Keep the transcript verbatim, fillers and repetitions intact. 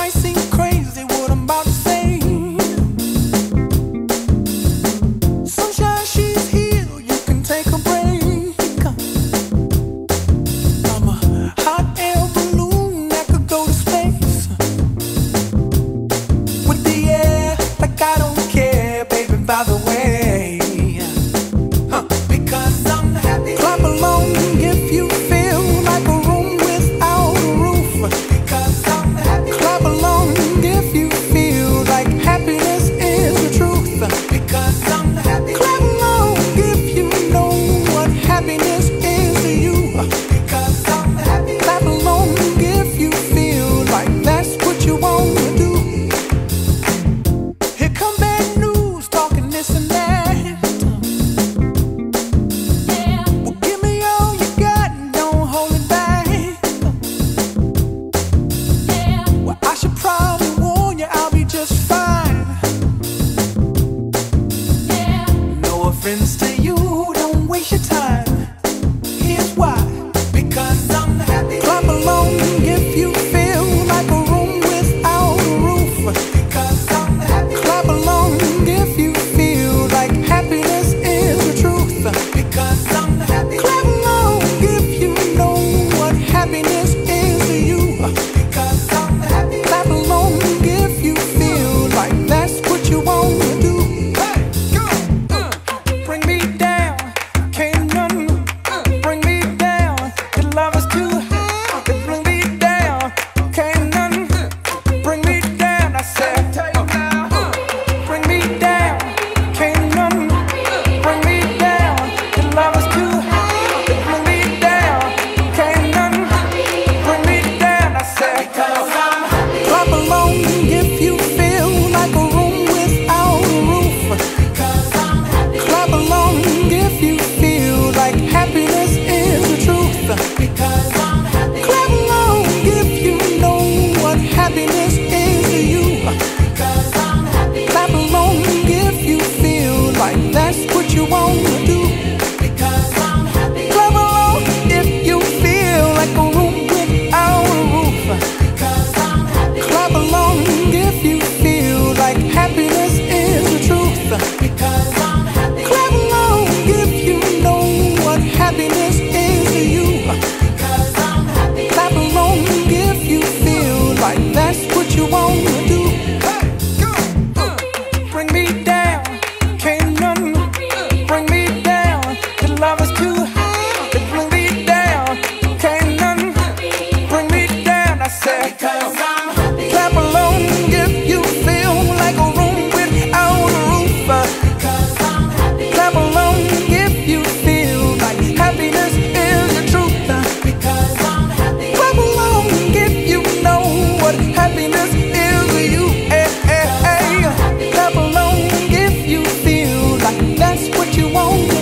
might seem crazy what I'm about to say. Sunshine, she's here, you can take a break. I'm a hot air balloon that could go to space with the air, like I don't care, baby, by the way. Huh. Because I'm happy. Clap along if you feel like a room without a roof. Because I'm happy. Clap along if you feel like happiness is the truth. Because I'm happy. Clap along if you know what happiness is to you. Because I'm happy. Clap along if you feel like that's what you want to do. Here come bad news, talking this and that. Yeah. Well, give me all you got and don't hold it back. Yeah. Well, I should probably warn you, I'll be just fine. Yeah. No offense to you, don't waste your time. Here's why. Because I'm happy. Clap along if you feel like a room without a roof. Because I'm happy. Clap along if you feel like happiness is the truth. Because I'm happy. Clap along if you know what happiness is to you. Because I'm happy. Clap along if you feel like that's what you want to do. Hey, go, uh, bring me down, can't none bring me down. Your love is too high, to bring me down, can't none bring me down. I said, uh, bring me down, can't none bring me down. Your love is too high, to bring me down, can't none bring me down. I said, clap along if you feel like a room without a roof. Clap along if you feel like happiness is the truth. Because I'm happy. Clap along if you know what happiness is to you. Because I'm happy. Clap along if you feel like that's what you want to do. Because I'm happy. Clap along if you feel like a room without a roof. Because I'm happy. Clap along if you feel like happiness is the truth. Because I'm happy. Clap along if you know what happiness is to you. Because I'm happy. Clap along if you feel like that's what you want to do. Hey, go, uh, bring me down, can't none bring me down. Your love is too high, to bring me down, can't none bring me down. I said, because I'm happy. Clap along if you feel like a room without a roof. Because I'm happy. Clap along if you feel like happiness is the truth. Because I'm happy. Clap along if you know what happiness is to you. Hey, hey, hey. Clap along if you feel like that's what you want.